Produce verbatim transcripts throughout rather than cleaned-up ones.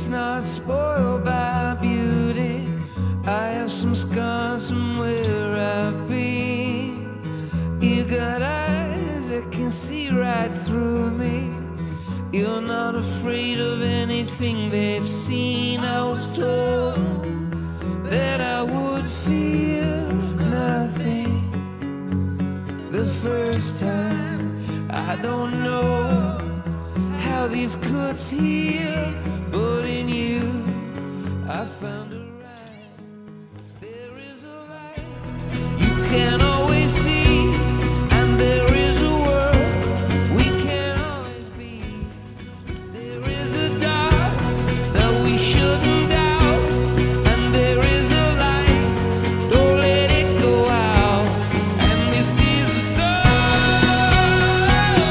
Let's not spoil by beauty. I have some scars from where I've been. You got eyes that can see right through me. You're not afraid of anything they've seen. I was told that I would feel nothing the first time. I don't know how these cuts heal, but in you I found a right. There is a light you can't always see, and there is a world we can't always be. If there is a dark that we shouldn't doubt, and there is a light, don't let it go out. And this is a song,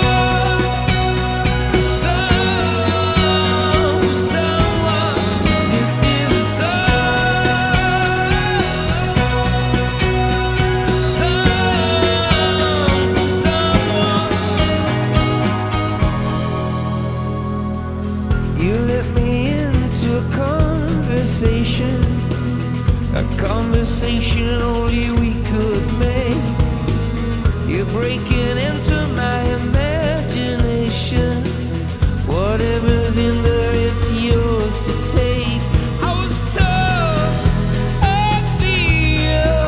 a song for someone. This is a song, song for someone. You let me into a conversation, a conversation only we could make. You're breaking into my imagination. Whatever's in there, it's yours to take. I was told I feel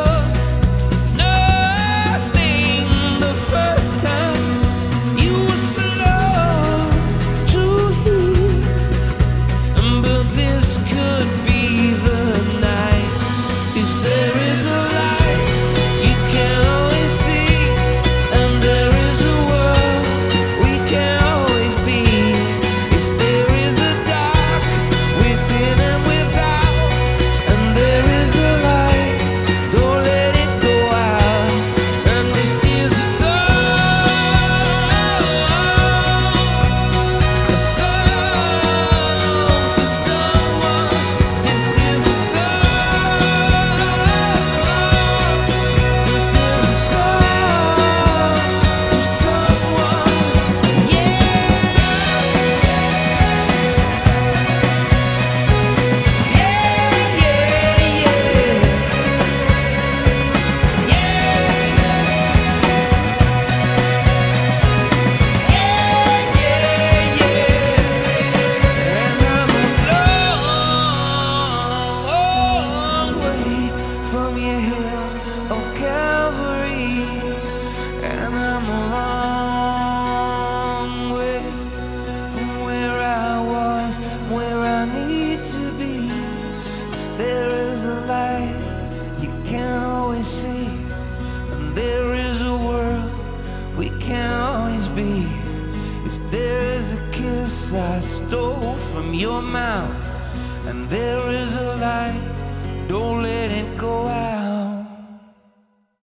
nothing the first time. You were slow to hear, but this could be the night. If there is a light you can always see, and there is a world we can always be. If there is a dark within and without, and there is a light, don't let it go out. And this is a song, a song for someone. This is a song, this is a song for someone. Yeah, yeah, yeah, yeah, yeah, yeah. And I'm a long way from your hill of Calvary, and I'm a long way from where I was, where I need to be. If there is a light you can't always see, and there is a world we can't always be. If there is a kiss I stole from your mouth, and there is a light, don't let it go out.